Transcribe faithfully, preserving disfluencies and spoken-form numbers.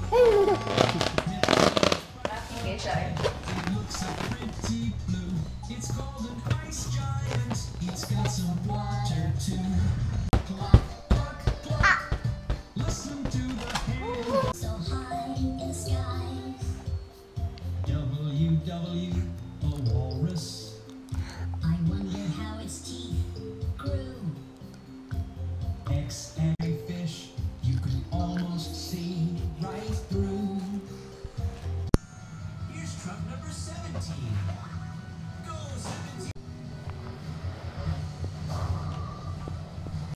Okay, shy. It's called an ice giant. It's got some water too.